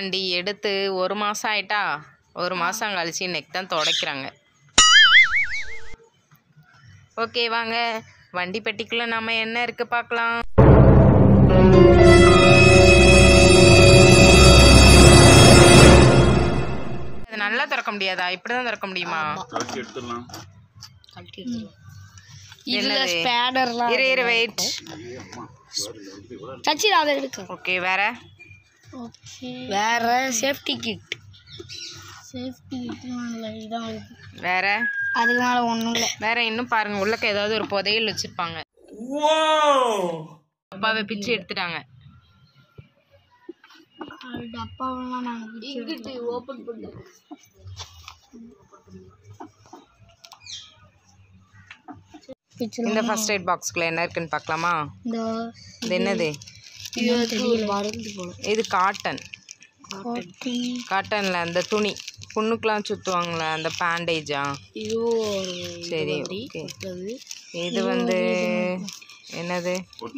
வண்டி எடுத்து 1 மாதம் ஆயிட்டா. 1 மாதம் கழிச்சு இன்னைக்கு தான் துடைக்கிறாங்க. ஓகே வாங்க வண்டி பெட்டிக்குள்ளே நம்ம என்ன இருக்குது பார்க்கலாம். அது நல்லா திறக்க முடியாதா? இப்படி தான் திறக்க முடியுமா? வெயிட். ஓகே வேற சேஃப்டி கிட் வேற அதுக்கு மேல ஒண்ணும் இல்ல. வேற இன்னும் பாருங்க உள்ளக்க ஏதாவது ஒரு புதையல் வச்சிருப்பாங்க. டப்பாவை பிச்சு எடுத்துட்டாங்க. டப்பாவெல்லாம் நாங்க ஓபன் பண்ணுறோம். இந்த ஃபர்ஸ்ட் எய்ட் பாக்ஸ்க்குள்ள என்ன இருக்குன்னு பார்க்கலாமா? இது என்னது? இது காட்டன்ல அந்த துணி புண்ணுக்கெல்லாம் சுற்றுவாங்களே அந்த பேண்டேஜா? சரி ஓகே. இது வந்து என்னது?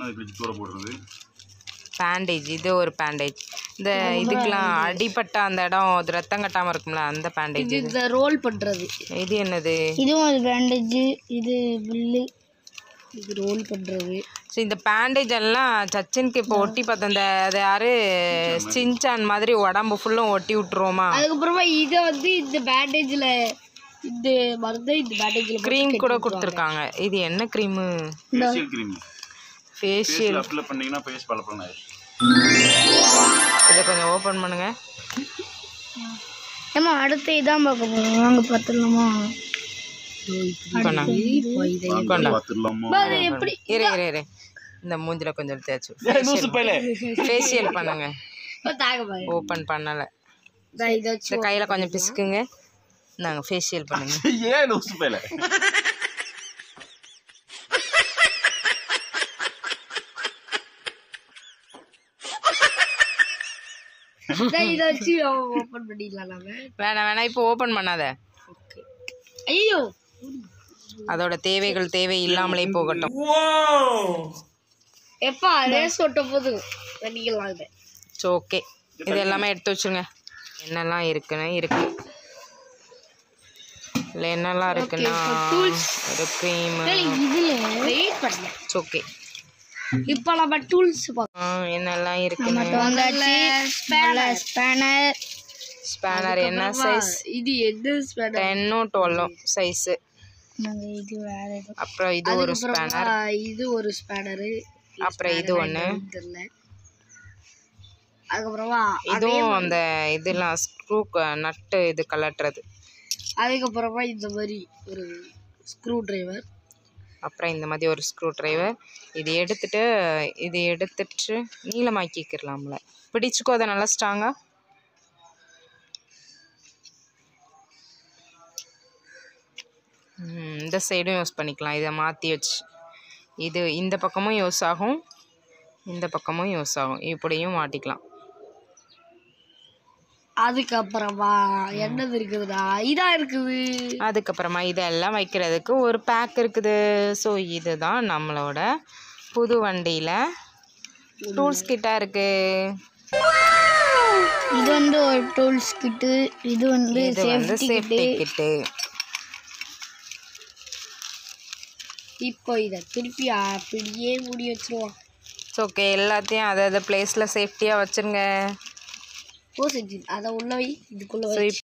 பேண்டேஜ். இது ஒரு பேண்டேஜ். இந்த இதுக்கெல்லாம் அடிப்பட்ட அந்த இடம் அது ரத்தம் கட்டாமல் இருக்கும்ல அந்த பேண்டேஜ். இது ரோல் பண்ணுறது. இது என்னது? இதுவும் ஒரு பேண்டேஜ். இது பில்லு. இது ரோல் பண்ணுறது. ஸோ இந்த பேண்டேஜ் எல்லாம் சச்சினுக்கு இப்போ ஒட்டி பார்த்தேன். இந்த அது யாரு சின்சான் மாதிரி உடம்பு ஃபுல்லும் ஒட்டி விட்டுருவோமா? அதுக்கப்புறமா இதை வந்து இந்த பேண்டேஜில் இந்த மருந்து இந்த பேண்டேஜில் க்ரீம் கூட கொடுத்துருக்காங்க. இது என்ன க்ரீமு? ஃபேஷியல் அப்ளை பண்ணீங்கன்னா ஃபேஸ் பளபளன்னு ஆயிடும். இதை கொஞ்சம் ஓப்பன் பண்ணுங்க. ஏமா அடுத்து இதான் பார்க்க போகிறோம். வாங்க பார்த்துடலாமா? இரு இந்த மூஞ்சில கொஞ்சம் தேய்ச்சு ஃபேஷியல் பண்ணுங்க. ஓப்பன் பண்ணலை. இந்த கையில் கொஞ்சம் பிசுக்குங்க. நாங்கள் ஃபேஷியல் பண்ணுங்க. வேணாம் இப்போ ஓப்பன் பண்ணாத. ஐயோ அதோட தேவை இல்லாமலே போகட்டும். எப்பா ரேஸ் ஓட்ட போது பண்ணிக்கலாம். இது ஓகே. இது எல்லாமே எடுத்து வச்சுருங்க. என்னெல்லாம் இருக்குன்னு இருக்கு. இல்லை என்னெல்லாம் இருக்குன்னா ஒரு க்ரீம். ஓகே இப்போ நம்ம டூல்ஸ் என்னெல்லாம் இருக்குன்னு. ஸ்பேனர் என்ன சைஸ்? இது எது ஸ்பேனர்? 10 12 சைஸு. இது வேற. அப்புறம் இது ஒரு ஸ்பேனர். இது ஒரு ஸ்பேனர். அப்புறம் இது ஒன்று. அதுக்கப்புறமா இதுவும் அந்த இதெல்லாம் ஸ்க்ரூ நட்டு இது கலட்டுறது. அதுக்கப்புறமா இந்த மாதிரி ஒரு ஸ்க்ரூ டிரைவர். அப்புறம் இந்த மாதிரி ஒரு ஸ்க்ரூ டிரைவர். இது எடுத்துட்டு நீளமாக்கிக்கிறலாம்ல. பிடிச்சிக்கோ அதை நல்லா ஸ்ட்ராங்கா. இந்த சைடும் யூஸ் பண்ணிக்கலாம். இதை மாற்றி வச்சு இது இந்த பக்கமும் யூஸ் ஆகும், இந்த பக்கமும் யூஸ் ஆகும். இப்படியும் மாட்டிக்கலாம். அதுக்கப்புறமா என்னது இருக்குதுடா? இதாக இருக்குது. அதுக்கப்புறமா இதெல்லாம் வைக்கிறதுக்கு ஒரு பேக் இருக்குது. ஸோ இதுதான் நம்மளோட புது வண்டியில் டூல்ஸ் கிட்டாக இருக்குது. இது வந்து ஒரு டூல்ஸ் கிட்டு. இது வந்து சேஃப்டி கிட்டு. இப்போ இதை திருப்பி அப்படியே மூடி வச்சுருவோம். ஓகே எல்லாத்தையும் அதை பிளேஸில் சேஃப்டியாக வச்சுருங்க. அதை உள்ள வை. இதுக்குள்ளே